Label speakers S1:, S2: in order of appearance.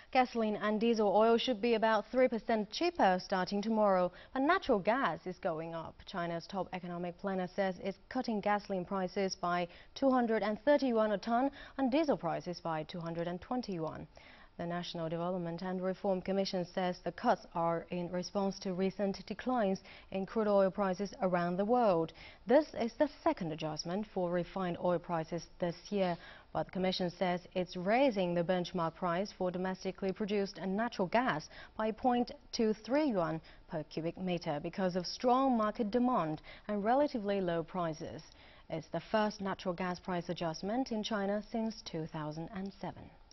S1: Gasoline and diesel oil should be about 3% cheaper starting tomorrow, but natural gas is going up. China's top economic planner says it's cutting gasoline prices by 230 yuan a ton and diesel prices by 220 yuan. The National Development and Reform Commission says the cuts are in response to recent declines in crude oil prices around the world. This is the second adjustment for refined oil prices this year, but the Commission says it's raising the benchmark price for domestically produced natural gas by 0.23 yuan per cubic meter because of strong market demand and relatively low prices. It's the first natural gas price adjustment in China since 2007.